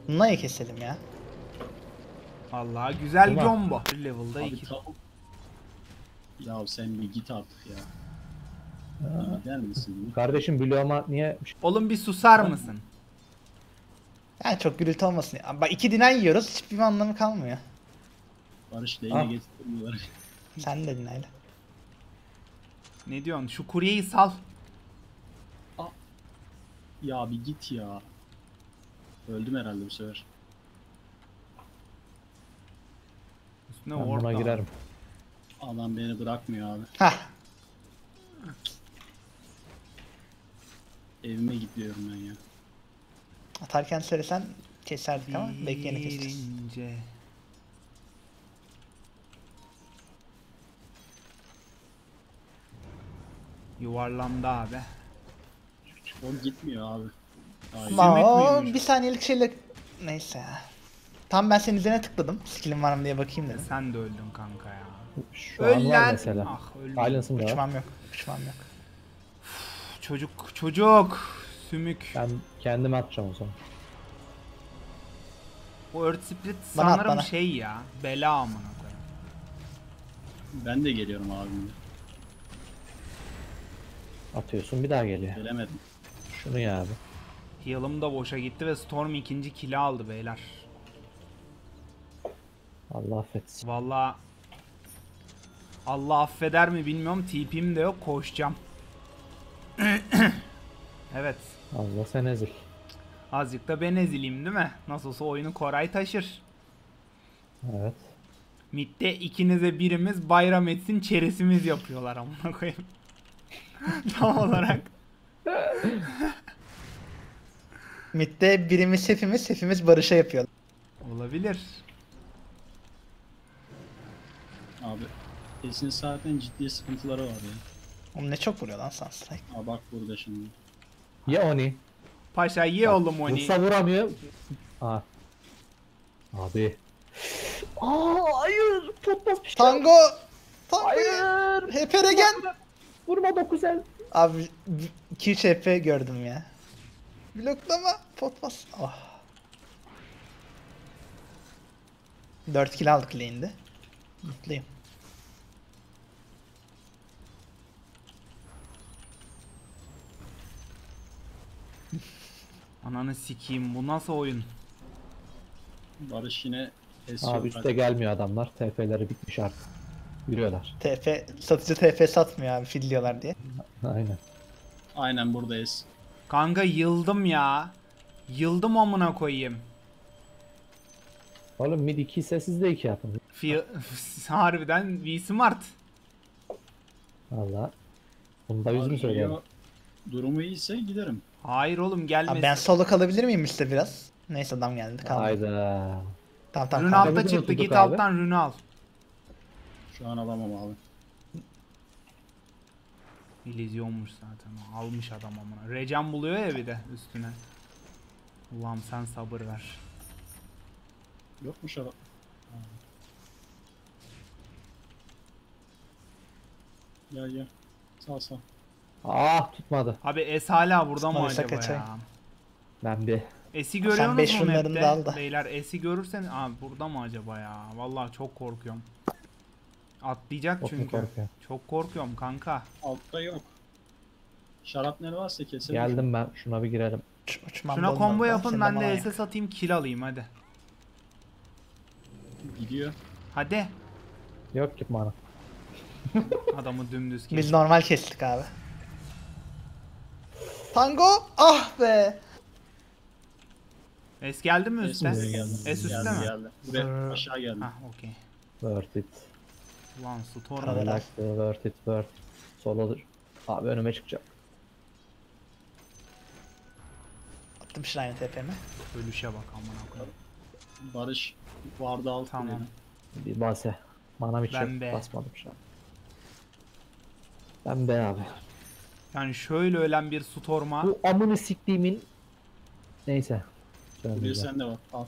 Na'yı keselim ya. Vallahi güzel Ulan. combo. Bir level'da Abi 2. tavuk. Ya sen bir git artık ya. Bir gider misin? Kardeşim bloğuma niye Oğlum bir susar mısın? Yani çok gürültü olmasın ya. Bak 2 dinen yiyoruz. Hiçbir anlamı kalmıyor. Barış Ah. lehine getirmiyorlar. Sen de dinle. Ne diyorsun? Şu kuryeyi sal. Ya bir git ya. Öldüm herhalde bu sefer. Üstüne ben ward buna al. girerim. Adam beni bırakmıyor abi. Hah. Evime gidiyorum ben ya. Atarken söylesen keserdik ama bekleyeni keseceğiz. Birince. Yuvarlandı abi. O gitmiyor abi. Hayır. Ama- Ama Sümük o müymüş? bir saniyelik şeyle... Neyse ya. Tam ben senin üzerine tıkladım. Skill'im var mı diye bakayım dedim. Sen de öldün kanka ya. Şu Öl an var lan. mesela. Ah öldüm. Silence'ım da var. Uçmam yok. Uçmam yok. Çocuk. Sümük. Ben kendime atacağım o zaman. Bu Earth Split Bana at, sanırım bana. şey ya. Bela amına koyayım. Ben de geliyorum abimle. Atıyorsun bir daha geliyor. Gelemedim. Şunu ya abi. Heal'ım da boşa gitti ve Storm ikinci kill'i aldı beyler. Allah affetsin. Vallahi Allah affeder mi bilmiyorum. TP'm de yok. Koşacağım. Evet. Allah sen ezil. Azıcık da ben ezileyim değil mi? Nasıl olsa oyunu Koray taşır. Evet. Mid'de ikinize birimiz bayram etsin çeresimiz yapıyorlar amına koyayım. Tam olarak. Mid'de birimiz hepimiz Barış'a yapıyor. Olabilir. Abi. Kesin zaten ciddi sıkıntıları var ya. Oğlum ne çok vuruyor lan Sunstrike. Aa bak burada şimdi. Ya Oni. Paşa ye oğlum onu. Vursa vuramıyor. Aa. Abi. Aa hayır. Pot basmış. Tango! Tango! Hayır. Hep Regen! Vurma 9 el. Abi 2-3 HP gördüm ya. Bloklama. Pot bas. Oh. 4 kill aldık lane'de. Mutluyum. Ananı sikeyim bu nasıl oyun? Barış yine Abi üste gelmiyor adamlar. TP'leri bitmiş artık. Yürüyorlar. TP, satıcı TP satmıyor abi fidliyorlar diye. Aynen. Aynen buradayız. Kanka yıldım ya. Yıldım amına koyayım. Oğlum mid 2 ise siz de 2 yapın. Harbiden V Smart. Valla. Bunda yüz mü Abi, söyleyelim? durumu iyiyse giderim. Hayır oğlum gelmesin. Abi ben solo kalabilir miyim işte biraz? Neyse adam geldi kalmadı. Hayda. Tamam Rune kalmadı. altta Kaldı. çıktı Oturduk git abi. alttan rune al. Şu an alamam abi. İllüzyonmuş zaten. Almış adam amına. Regen buluyor ya bir de üstüne. Ulan sen sabır ver. Yokmuş adam. Gel gel. Sağ sağ. Ah tutmadı. Abi S hala burada mı Tutmadıysa acaba kaçayım. ya? Ben bir. S'i görüyorsunuz beş mu runlarını da al map'te? da. Beyler S'i görürsen abi burada mı acaba ya? Vallahi çok korkuyorum. Atlayacak Çok mu çünkü. korkuyor? Çok korkuyorum kanka. Altta yok. Şarapnel varsa keselim. Geldim ben. Şuna bir girelim. Uçmam Şuna da combo olmadı da, yapın senin ben manan de yok. SS atayım kill alayım hadi. Gidiyor. Hadi. Yok ki bana. Adamı dümdüz Biz kes. normal kestik abi. Tango! Ah be! S geldi mi üstte? Buraya geldi. S üstte geldi, mi? Geldi. Buraya aşağı geldi. Hah okey. Worth it. Ulan Storm. Arada- Relax. Worth it. Worth it. Solodur. Abi önüme çıkacak. Attım Shrine TP'mi. Ölüşe bak amına koyayım. Barış vardı alt Tamam. kulede. Bir base. Manam hiç yok. Ben B. Basmadım şu an. Ben B abi. Yani şöyle ölen bir Storm'a Bu amını siktiğimin. Neyse. Buraya Söyleyeceğim. sen de bak. Al.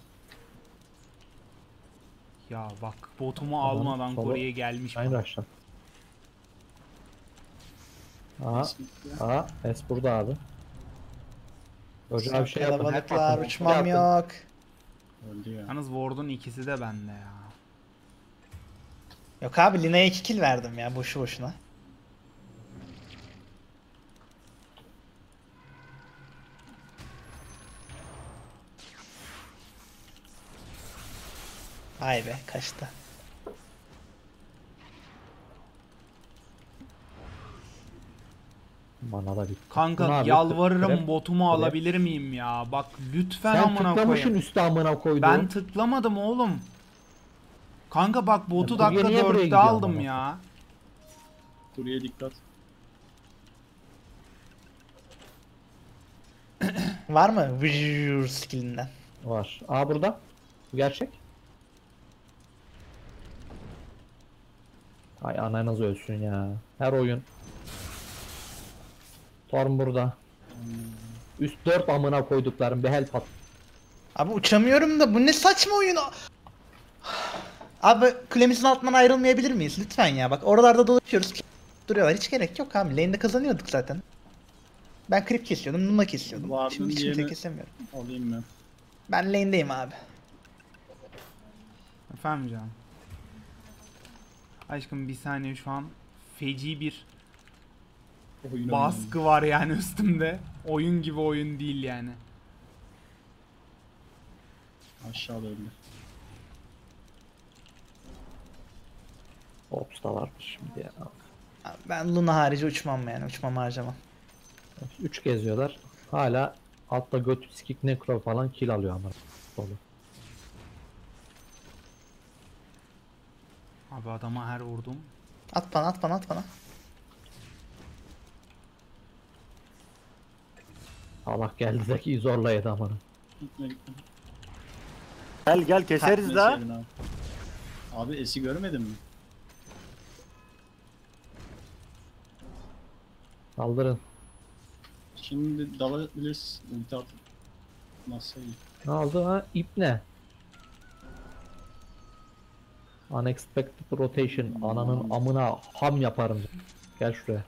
ya bak botumu Tamam, almadan solo. Kore'ye gelmiş. Aynı bak. aşağı. Aha. S burada abi. Hoca bir şey yapın. Kalabalıklar Yapın. uçmam Yapın. yok. Öldü ya. Yalnız Ward'un ikisi de bende ya. Yok abi Lina'ya 2 kill verdim ya boşu boşuna. Vay be kaçtı. Bana da bitti. Kanka Bu ne abi? yalvarırım Krep- botumu krep. alabilir miyim ya? Bak lütfen Sen amına tıklamışsın koyayım. üstü amına koyduğum. Ben tıklamadım oğlum. Kanka bak botu Ya kurye dakika niye buraya 4'te gidiyor aldım amına ya. Buraya dikkat. Var mı? Vıjjur skillinden. Var. Aa burada. Bu gerçek. Ay ananız ölsün ya. Her oyun. Torm burada. Üst 4 amına koyduklarım bir help at. Abi uçamıyorum da bu ne saçma oyun. Abi kulemizin altından ayrılmayabilir miyiz? Lütfen ya bak oralarda dolaşıyoruz. Duruyorlar hiç gerek yok abi. Lane'de kazanıyorduk zaten. Ben creep kesiyordum, Numa kesiyordum. Vardın Şimdi hiç kimse diğeri- kesemiyorum. Alayım ben. Ben lane'deyim abi. Efendim canım. Aşkım bir saniye şu an feci bir Oyun baskı var yani üstümde. Oyun gibi oyun değil yani. Aşağıda öldü. Ops da varmış şimdi ya. Abi ben Luna harici uçmam yani. Uçmam harcamam. 3 geziyorlar. Hala altta göt skik necro falan kill alıyor ama. Dolu. Abi adama her vurdum. At bana at bana at bana. Allah geldi Zeki'yi zorla yedi amına. Gitme gitme. Gel gel keseriz daha. Meseydin abi. Abi Es'i görmedin mi? Saldırın. Şimdi dalabiliriz. Ulti at. Nasıl iyi. Ne oldu ha? İp ne? Unexpected rotation. Ananın amına ham yaparım. Gel şuraya.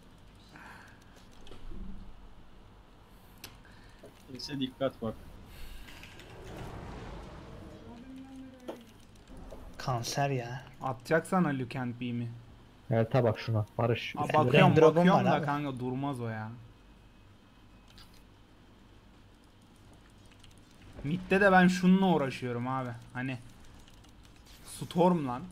Es'e dikkat bak. Kanser ya. Atacaksana Luke and Beam'i. Elta bak şuna. Barış. Aa, Üstüne. bakıyorum Drop'um bakıyorum var da abi. kanka durmaz o ya. Mid'de de ben şununla uğraşıyorum abi. Hani Storm lan.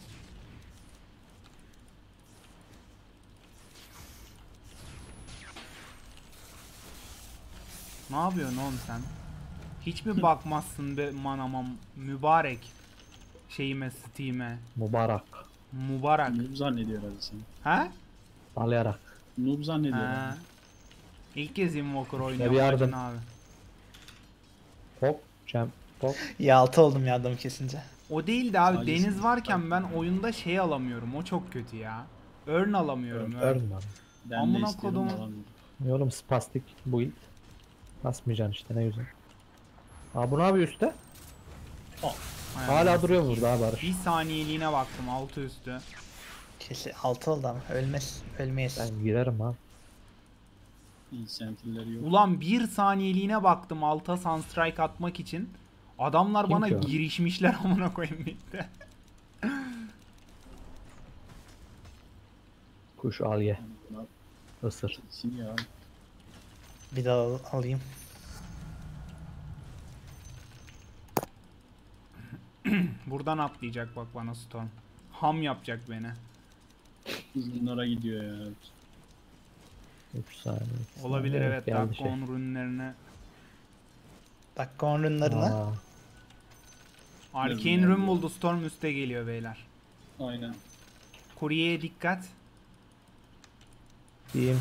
Ne yapıyorsun oğlum sen? Hiç mi bakmazsın be manamam mübarek şeyime Steam'e Mübarek. mübarek. Noob zannediyor herhalde seni. Ha? Dalayarak. Noob zannediyor. Ha. herhalde. İlk kez Invoker bir oynuyorum yardım. bacın abi. Hop. Champ. Hop. Ya 6 oldum ya adamı kesince. O değil de abi Sadece deniz sen- varken ben oyunda şey alamıyorum. O çok kötü ya. Earn alamıyorum. Earn. Örn lan. Ben Amına de istiyorum kodum. alamıyorum. Oğlum spastik build. Basmayacaksın işte ne güzel. Aa bu ne yapıyor üstte? Ay, Hala anasını duruyor satayım. burada ha Barış. Bir saniyeliğine baktım altı üstü. Kesin 6 oldu ama ölmez. Ölmeyiz. Ben girerim ha. İyi sentilleri yok. Ulan bir saniyeliğine baktım alta Sunstrike atmak için. Adamlar Kim bana ki o? girişmişler amına koyayım bitti. Kuş al ye. Isır. Kesin ya. Bir daha alayım. Buradan atlayacak bak bana Storm. Ham yapacak beni. Bunlara gidiyor ya. 3 saniye. Olabilir evet. geldi Dakika 10 rünlerine. Dakika 10 runlarına. Aa, Arcane rün buldu. Storm üste geliyor beyler. Aynen. Kuryeye dikkat. diyeyim.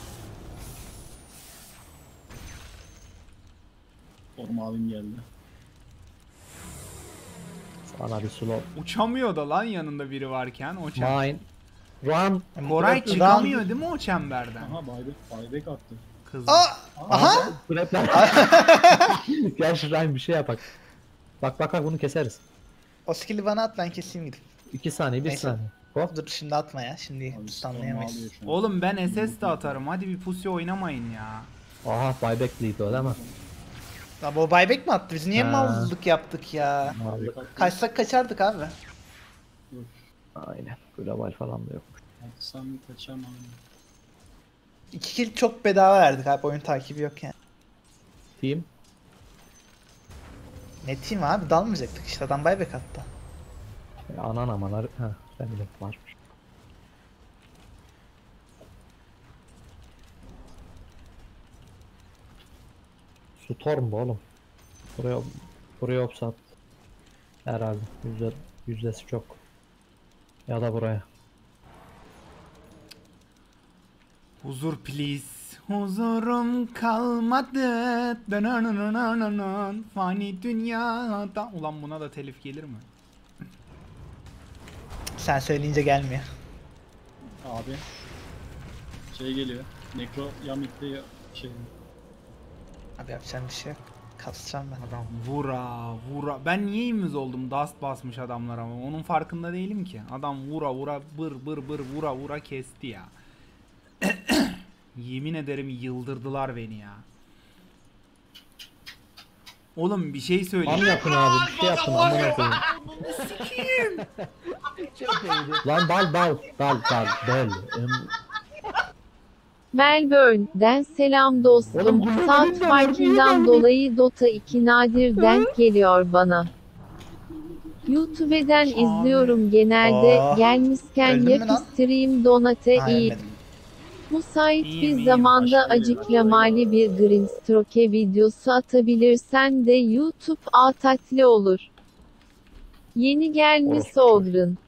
Forma abim geldi. Sana bir slow. Uçamıyor da lan yanında biri varken o çember. Mine. Run. Koray Round- çıkamıyor değil mi o çemberden? Aha buyback attı. Kız. Aa! Aha! Grabler. Gel şuradan bir şey yapak. Bak bak bak bunu keseriz. O skill'i bana at ben keseyim gidip. 2 saniye 1 Neyse. saniye. Hop. Dur şimdi atma ya. Şimdi Abi forma stunlayamayız. alıyor şu an. Oğlum ben SS de atarım. Hadi bir pusu oynamayın ya. Aha buyback lead o değil mi? Abi o buyback mi attı? Biz niye Ha. mallık yaptık ya? Aldık. Kaçsak kaçardık abi. Aynen. Global falan da yok. Atsam kaçamam. 2 kill çok bedava verdik abi. Oyun takibi yok yani. Team. Ne team abi? Dalmayacaktık işte. Adam buyback attı. Anan amalar. Heh. Ben de varmış. Storm bu oğlum. Buraya opsat. Herhalde. Yüzdesi çok. Ya da buraya. Huzur please. Huzurum kalmadı. Danananananan. Fani dünyada. Ulan buna da telif gelir mi? Sen söyleyince gelmiyor. Abi. Şey geliyor. Nekro ya midde ya şey. Abi yapacağım bir şey yok. Kasacağım ben. Adam vura. Ben niye imiz oldum? Dust basmış adamlar ama. Onun farkında değilim ki. Adam vura bır vura kesti ya. Yemin ederim yıldırdılar beni ya. Oğlum bir şey Am söyleyeyim. yapın abi. Bir şey yapın. Amına koyayım. Lan dal. Melbourne'den selam dostum. Oğlum, bu Saat nereden farkından nereden dolayı Dota 2 nadir denk geliyor bana. YouTube'den izliyorum genelde. Aa, Gelmişken öldün mü yap lan? stream donate Ha, iyi. ölmedim. Müsait İyiyim, bir iyiyim. zamanda Başka bir acıklamalı bir Greenstroke videosu atabilirsen de YouTube tatlı olur. Yeni gelmiş Orospu Ogrun.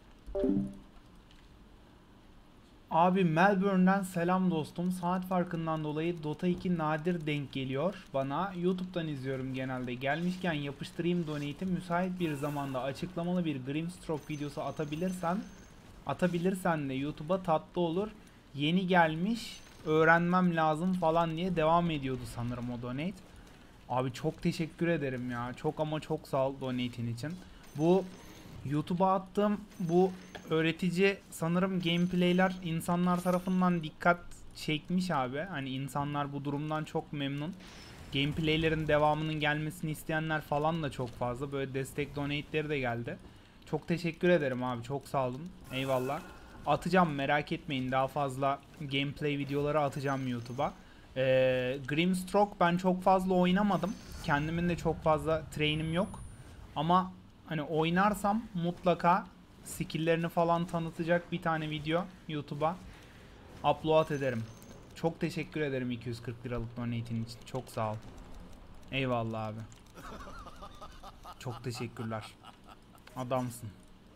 Abi Melbourne'den selam dostum. Saat farkından dolayı Dota 2 nadir denk geliyor bana. YouTube'dan izliyorum genelde. Gelmişken yapıştırayım donate'i. Müsait bir zamanda açıklamalı bir Grimstroke videosu atabilirsen de YouTube'a tatlı olur. Yeni gelmiş, öğrenmem lazım falan diye devam ediyordu sanırım o donate. Abi çok teşekkür ederim ya. Çok ama çok sağ ol donate'in için. Bu YouTube'a attığım bu öğretici sanırım gameplay'ler insanlar tarafından dikkat çekmiş abi. Hani insanlar bu durumdan çok memnun. Gameplay'lerin devamının gelmesini isteyenler falan da çok fazla. Böyle destek donate'leri de geldi. Çok teşekkür ederim abi. Çok sağ olun. Eyvallah. Atacağım, merak etmeyin. Daha fazla gameplay videoları atacağım YouTube'a. Grimstroke ben çok fazla oynamadım. Kendimin de çok fazla train'im yok. Ama hani oynarsam mutlaka skill'lerini falan tanıtacak bir tane video YouTube'a upload ederim. Çok teşekkür ederim 240 liralık donate'in için. Çok sağ ol. Eyvallah abi. Çok teşekkürler. Adamsın.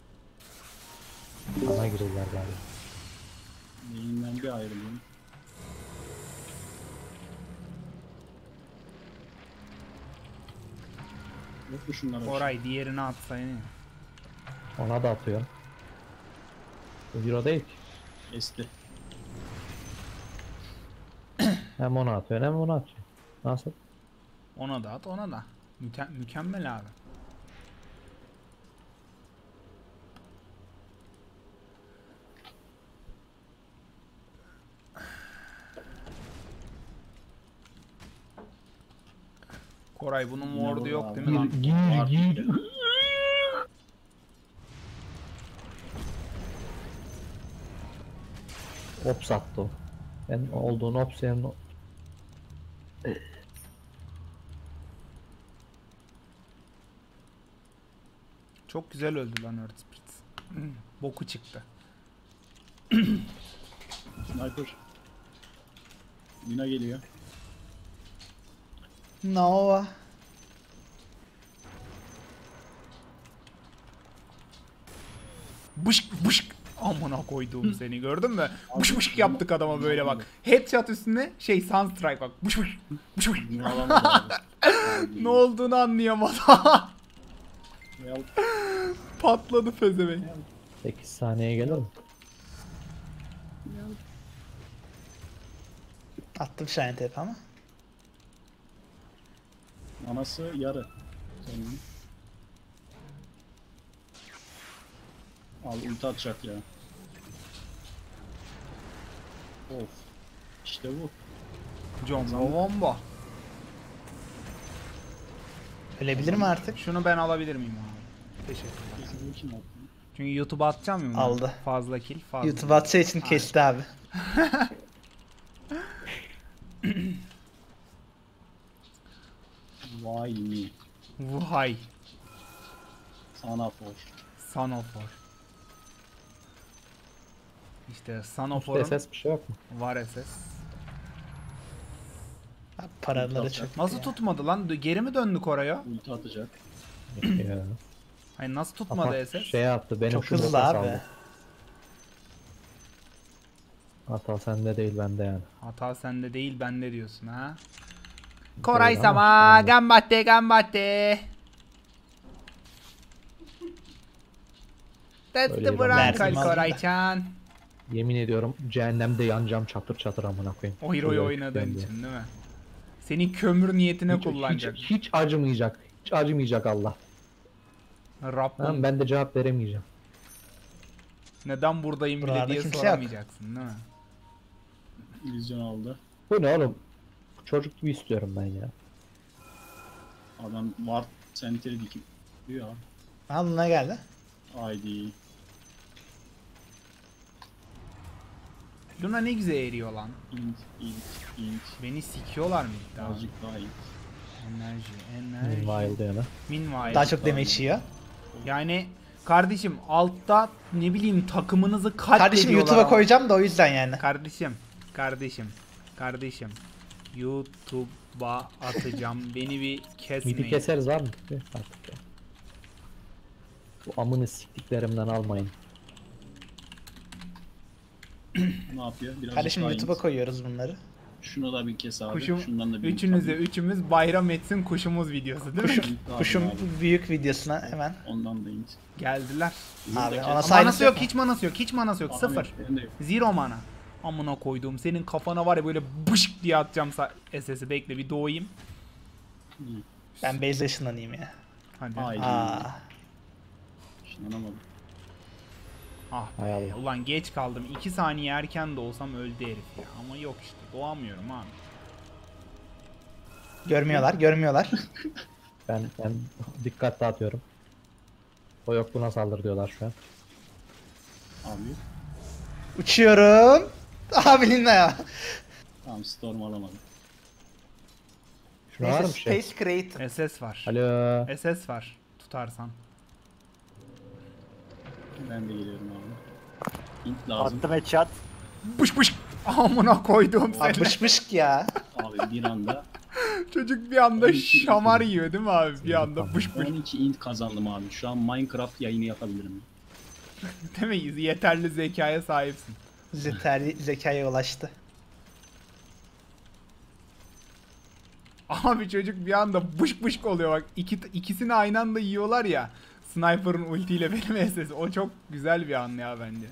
Bana girirler galiba. Yayından bir ayrılayım. Yok mu şunlar? Koray diğerini atsaydın. Ona da atıyorum. Bu Euro değil ki. Esti. Hem ona atıyorsun hem ona atıyorsun. Nasıl? Ona da at, ona da. Mükemmel abi. Koray bunun ward'u yok değil mi lan? Gir. Ops attı o. Ben olduğunu ops senin Çok güzel öldü lan Earth Spirits. Boku çıktı. Sniper. Yine geliyor. Nova. Bışk bışk. Amına koyduğum seni gördün mü? Bışk bışk yaptık adama böyle bak. Headshot üstüne şey Sunstrike bak. Bışk bışk. Bışk bışk. Yine alamadı abi. Ne olduğunu anlayamadı. Real Patladı pezevenk. 8 saniyeye gelir mi? Attım Shine Tape ama. anası yarı. Senin. Al ulti atacak ya. Of. İşte bu. Jumbo Wombo. Ölebilir mi artık? Şunu ben alabilir miyim abi? Teşekkürler. Kesin kim attı? Çünkü YouTube'a atacağım ya bunu. Aldı. Fazla kill fazla. YouTube atacağı için kesti abi. Vay mi? Vuhay. Sana for. Son of War. İşte Son of Üstte War'un SS bir şey yok mu? var SS. Abi paraları çok. Nasıl ya. tutmadı lan? Geri mi döndük oraya? Ulti atacak. Ya. Hayır nasıl tutmadı Ama SS? şeye attı. Benim Çok şu hızlı boka abi. saldı. Hata sende değil bende yani. Hata sende değil bende diyorsun ha. Koray ama sama işte gambatte gambatte. That's Öyle the bir Brankal verdim aldım Koray-chan. Yemin ediyorum cehennemde yanacağım çatır çatır amına koyayım. Oyroy Öyle oynadığın yani. için değil mi? Seni kömür niyetine Hiç, kullanacak. hiç acımayacak. Hiç acımayacak Allah. Tamam, Rabbim ben de cevap veremeyeceğim. neden buradayım bile Buralarda diye kimse yok. soramayacaksın değil mi? İllüzyon aldı. Bu ne oğlum? Çocuk gibi istiyorum ben ya. Adam ward sentry dikip diyor. Al ne geldi? Haydi. Luna ne güzel eriyor lan. int. Beni sikiyorlar mı daha? Azıcık daha iyi. Enerji. Meanwhile diyor Meanwhile. Daha çok damage yiyor. Yani kardeşim altta ne bileyim takımınızı katlediyorlar. Kardeşim YouTube'a ama. koyacağım da o yüzden yani. Kardeşim. YouTube'a atacağım. Beni bir Midi kesmeyin. keseriz var mı? Artık ya. Bu amını siktiklerimden almayın. Ne yapıyor? Birazcık Kardeşim daha YouTube'a int. koyuyoruz bunları. Şunu da bir kes abi. Kuşum, Şundan da bir üçümüz bayram etsin kuşumuz videosu değil mi? Kuşum, Abi, kuşum abi. büyük videosuna hemen. Ondan da int. Geldiler. Abi ona Manası saygısı yok, mu? hiç manası yok. Sıfır. Benim de yok. Zero mana. Amına koyduğum senin kafana var ya böyle bışk diye atacağım SS'i, bekle bir doğayım. İyi. Ben base ışınlanayım ya. Hadi. Haydi. Aa. Şınlanamadım. Ah be, Hay Allah. ulan geç kaldım. 2 saniye erken de olsam öldü herif ya. Ama yok işte, doğamıyorum abi. Görmüyorlar. Ben dikkat dağıtıyorum. O yok buna saldır diyorlar şu an. Abi. Uçuyorum. Abi Linda ya. Tamam storm alamadım. Şuna var mı Neyse bir şey? Space Creator. SS var. Alo. SS var. Tutarsan. Ben de geliyorum abi. Int lazım. Attım headshot. Bış bış. Amına koydum seni. Bışmışk ya. Abi bir anda Çocuk bir anda şamar yiyor değil mi abi? Bir anda bış bış. 12 int kazandım abi. Şu an Minecraft yayını yapabilirim. Demeyiz, yeterli zekaya sahipsin. Zekaya ulaştı. Abi çocuk bir anda bış bış oluyor bak. İkisini aynı anda yiyorlar ya. Sniper'ın ultiyle benim SS. O çok güzel bir an ya bence.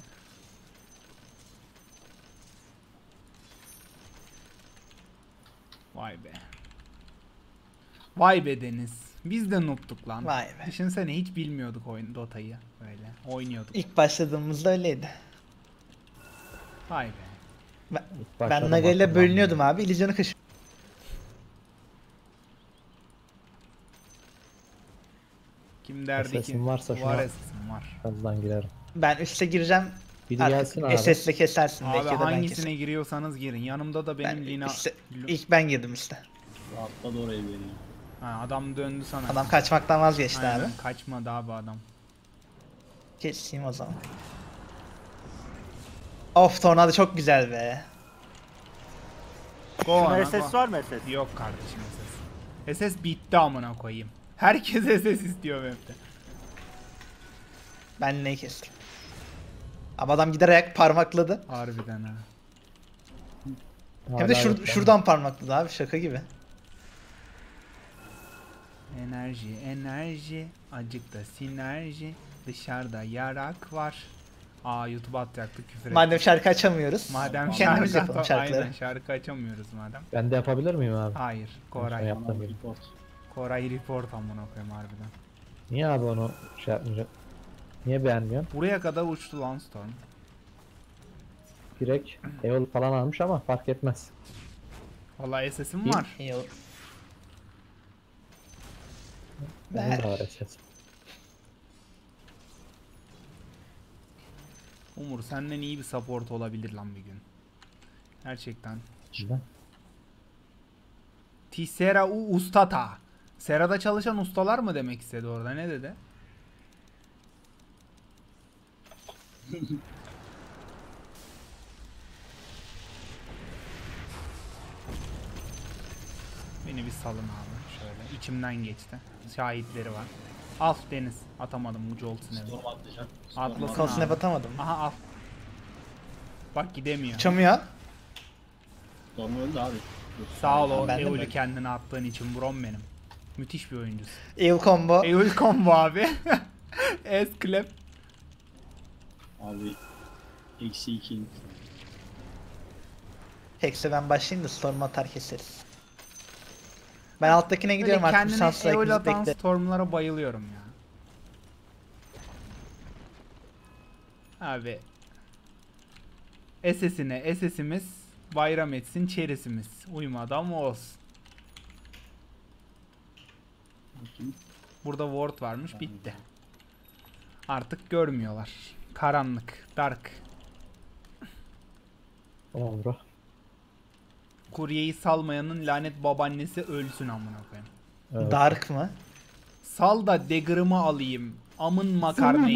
Vay be. Vay be Deniz. Biz de noob'tuk lan. Vay be. Düşünsene hiç bilmiyorduk oyun Dota'yı. Böyle oynuyorduk. İlk başladığımızda öyleydi. Vay be. Ben Başladım Naga ile aklımdan. bölünüyordum abi. İllüzyonu kış. Kim derdi ki? SS'in varsa şuna- Var SS'im var. Birazdan girerim. Ben üste gireceğim. Biri gelsin abi. Artık SS'le kesersin. Abi belki ya da ben hangisine keserim. giriyorsanız girin. Yanımda da benim Ben Lina... ilk ben girdim işte. Atladı oraya vereyim. Ha, adam döndü sana. Adam kaçmaktan vazgeçti Aynen, abi. kaçmadı abi adam. Keseyim o zaman. Of tornado çok güzel be. Go Şuna ana, SS go. var mı SS? Yok kardeşim SS. SS bitti amına koyayım. Herkes SS istiyor map'te. Ben neyi kestim? Ama adam giderek parmakladı. Harbiden ha. Hem de Hala yok lan. şuradan parmakladı abi, şaka gibi. Enerji. Acıkta sinerji. Dışarıda yarak var. Aa, YouTube'a atacaktık, küfür ettik. Madem şarkı açamıyoruz. Madem kendimiz şarkı- yapalım şarkıları. Aynen, şarkı açamıyoruz madem. Ben de yapabilir miyim abi? Hayır. Şey Koray. yaptım Bana gibi. report. Koray report amına koyayım harbiden. Niye abi onu şey yapmayacak? Niye beğenmiyorsun? Buraya kadar uçtu lan Storm. Direkt Eol falan almış ama fark etmez. Vallahi SS'im İyi. var. İyi olur. Onun da var SS. Umur senden iyi bir support olabilir lan bir gün. Gerçekten. Şimdi. Tisera u ustata. Serada çalışan ustalar mı demek istedi orada? Ne dedi? Beni bir salın abi. Şöyle içimden geçti. Şahitleri var. Al Deniz. Atamadım ucu olsun evet. Storm atlayacak. Atlasın Kol snap abi. atamadım. Aha al. Bak gidemiyor. Uçamıyor. Storm öldü abi. Dur. Sağ ol o Ben de Eul'ü mi? kendine attığın için brom benim. Müthiş bir oyuncusun. Eul combo. Eul combo abi. S-clap. Abi. Eksi 2. Hex'e ben başlayayım da Storm atar keseriz. Ben alttakine gidiyorum Böyle artık. Bir kendine şansla Eul bizi atan bekle. Storm'lara bayılıyorum ya. Abi. SS'imiz bayram etsin çeresimiz. Uymadan olsun. Bakayım. Burada ward varmış bitti. Artık görmüyorlar. Karanlık, dark. Tamam bro. Kuryeyi salmayanın lanet babaannesi ölsün amına koyayım. Evet. Dark mı? Sal da dagger'ımı alayım. Amın makarnayı.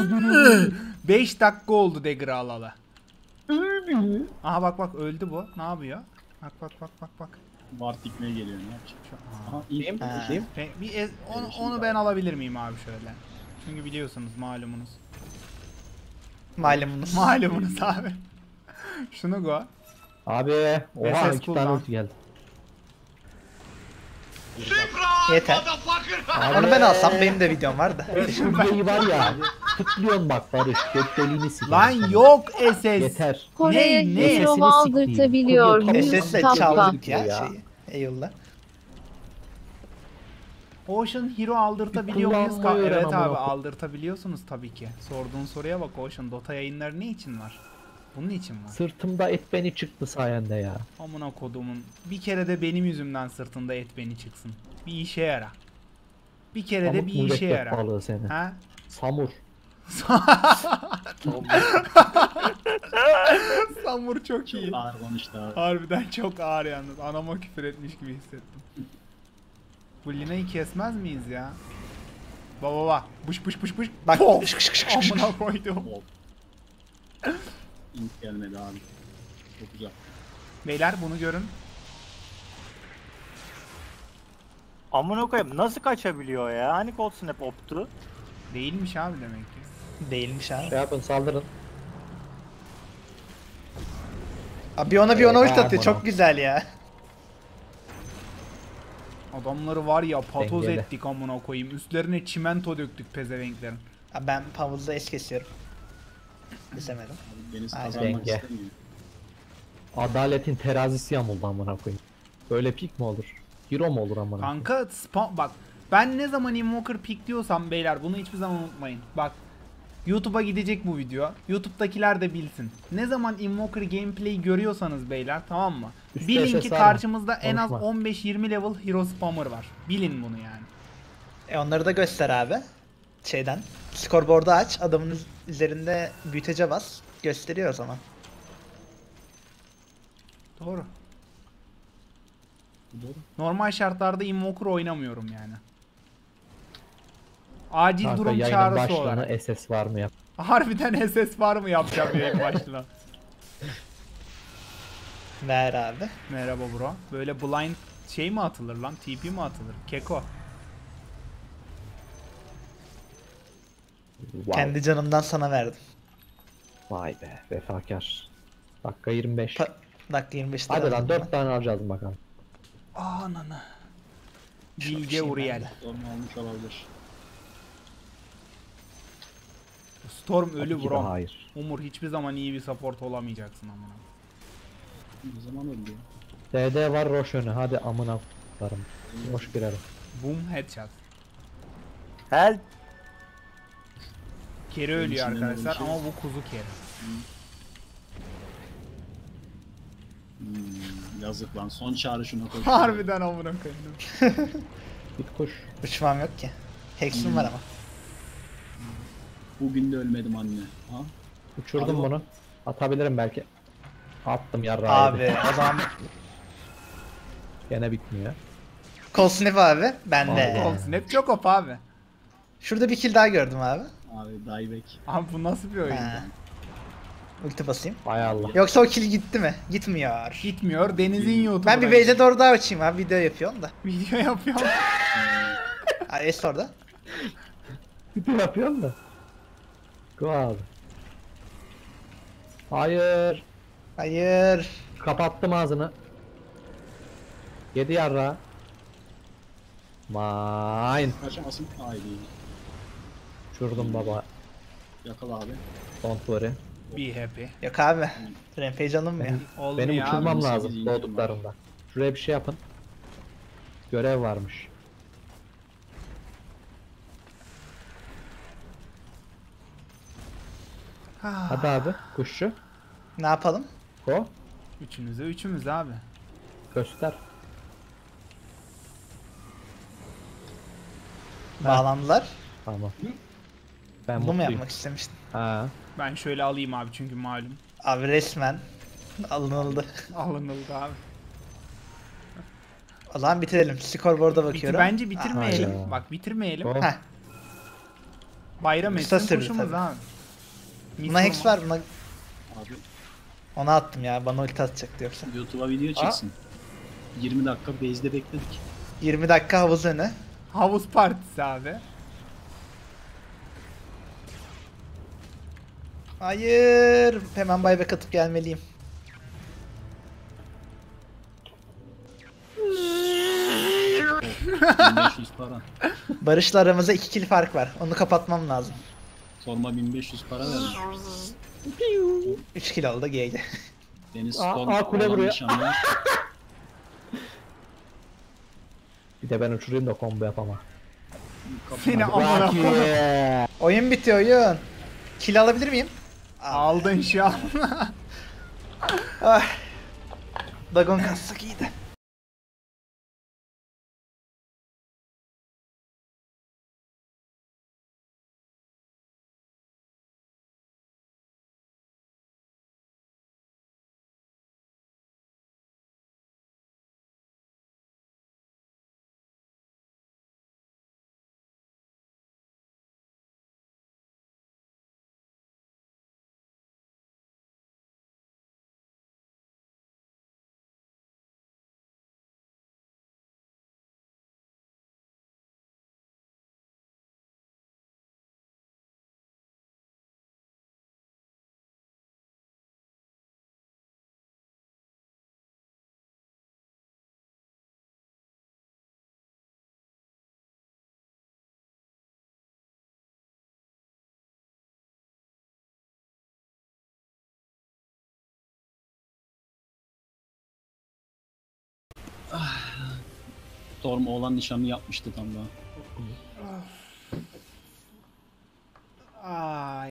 5 dakika oldu dagger'ı alalı. Aha bak bak öldü bu. Ne yapıyor? Bak bak bak bak bak. Ward dikmeye geliyor ne yapacak? Aha. Aha iyi. Ha. Kim? Onu ben alabilir miyim abi şöyle? Çünkü biliyorsunuz malumunuz. Malumunuz. Malumunuz abi. Şunu go. Abi. Oha SS 2 tane kullan. ulti geldi. Yeter. Abi. Onu ben alsam benim de videom var da. Şu videoyu var ya. Tıklıyorsun bak Barış. Göt deliğini sikerim Lan sana. yok SS. Yeter. Kore'ye Ne? hero Sesini aldırtabiliyor sikeyim. muyuz SS'le Tapka? çaldık ya Ya. şeyi. Eyvallah. Ocean Hero aldırtabiliyor muyuz? Kullanmayı öğren Evet amına abi koyayım. aldırtabiliyorsunuz tabii ki. Sorduğun soruya bak Ocean. Dota yayınları ne için var? Bunun için var. Sırtımda et beni çıktı sayende ya. Amına kodumun. Bir kere de benim yüzümden sırtında et beni çıksın. Bir işe yara. Bir kere de Pamuk bir işe mürekkep yara. balığı seni. Ha? Samur. Samur çok iyi. Ağır konuştu abi. Harbiden çok ağır yalnız. Anama küfür etmiş gibi hissettim. Bu Lina'yı kesmez miyiz ya? Baba baba. Bış bış bış bış. Bak. Pof! şık şık şık şık. Amına koydum. Hop. İlk gelmedi abi. Çok güzel. Beyler bunu görün. Amına koyayım nasıl kaçabiliyor ya? Hani cold snap optu? Değilmiş abi demek ki. Değilmiş abi. Şey yapın saldırın. Abi bir ona ulti Aman atıyor. Çok abi. güzel ya. Adamları var ya patoz Dengeli. ettik amına koyayım. Üstlerine çimento döktük pezevenklerin. Abi ben Pavuz'da es kesiyorum. Kesemedim. Abi Deniz Aynen. kazanmak Denge. istemiyor. Adaletin terazisi yamuldu amına koyayım. Böyle pik mi olur? Hero mu olur amına koyayım? Kanka bak ben ne zaman Invoker pick diyorsam beyler bunu hiçbir zaman unutmayın. Bak YouTube'a gidecek bu video. YouTube'dakiler de bilsin. Ne zaman Invoker gameplay görüyorsanız beyler tamam mı? Üstte Bilin SS ki var mı? karşımızda en az Konuşma. 15-20 level hero spammer var. Bilin bunu yani. Onları da göster abi. Şeyden. Scoreboard'u aç. Adamın üzerinde büyütece bas. Gösteriyor o zaman. Doğru. Doğru. Normal şartlarda Invoker oynamıyorum yani. Acil Kanka durum yayının çağrısı başlığına olarak. SS var mı yap? Harbiden SS var mı yapacağım yayın başlığına? Ver abi. Merhaba bro. Böyle blind şey mi atılır lan? TP mi atılır? Keko. Wow. Kendi canımdan sana verdim. Vay be vefakar. Dakika 25. Dakika 25 lira. Hadi lan aldım 4 ben. tane alacağız bakalım. Ananı. Çok Bilge şeyim Uriel. bende. Storm almış olabilir. Storm ölü Tabii ki de bro. hayır. Umur hiçbir zaman iyi bir support olamayacaksın amına. Ne zaman öldü? DD var Roche önü hadi amına koyarım. Hoş girerim. Boom headshot. Help. Keri ölüyor içinden arkadaşlar öyle bir şey. ama bu kuzu keri. Yazık lan son çağrı şuna koy. Harbiden amına koyayım. Git kuş. Uçmam yok ki. Hex'im var ama. Bugün de ölmedim anne. Ha? Uçurdum Abi, bunu. Atabilirim belki. Attım yarrağı. Abi o zaman Gene bitmiyor. Cold Snap abi. Ben de. Olsun hep çok op abi. Şurada bir kill daha gördüm abi. Abi dieback. Abi bu nasıl bir oyun? Ha. Ulti basayım. Hay Allah. Yoksa o kill gitti mi? Gitmiyor. Gitmiyor Deniz'in YouTube'u. Ben bir base'e doğru daha açayım abi. Video yapıyorum da. video yapıyorum. Ha, Es orada. Ne yapıyorsun da? Go abi. Hayır. Hayır. Kapattım ağzını. Yedi yarrağı. Mine. Kaçamasın. Haydi. Uçurdum baba. Yakala abi. Don't worry. Be happy. Yok abi. Rampage alınmıyor. Olmuyor Benim abi. uçurmam 18 lazım incim doğduklarında. Şuraya bir şey yapın. Görev varmış. Ah, Hadi abi kuşçu. Ne yapalım? Go. Üçünüze üçümüz abi. Göster. Bağlandılar. Tamam. Ben Bunu mu mutluyum. yapmak istemiştin? Ha. Ben şöyle alayım abi çünkü malum. Abi resmen alınıldı. Alınıldı abi. O zaman bitirelim. Scoreboard'a bakıyorum. Bence bitirmeyelim. Hayda. Bak bitirmeyelim. Go. Heh. Bayram Kısa etsin sürdü kuşumuz tabii. abi. Buna Hex var. Buna... Abi Ona attım ya. Bana ulti atacaktı yoksa. YouTube'a video çeksin. 20 dakika base'de bekledik. 20 dakika havuz önü. Havuz partisi abi. Hayır. Hemen buyback atıp gelmeliyim. Oh, 1500 para. Barış'la aramızda 2 kill fark var. Onu kapatmam lazım. Sorma 1500 para verdim. 3 kill oldu GG. Deniz Aa, Storm kule olan vuruyor. nişanlı. Bir de ben uçurayım da combo yapama. Seni amına koyayım. Yeah. Oyun bitiyor oyun. Kill alabilir miyim? Aldın şu an. Ah. Dagon kassak iyiydi. Storm oğlan nişanlı yapmıştı tam daha. Ay.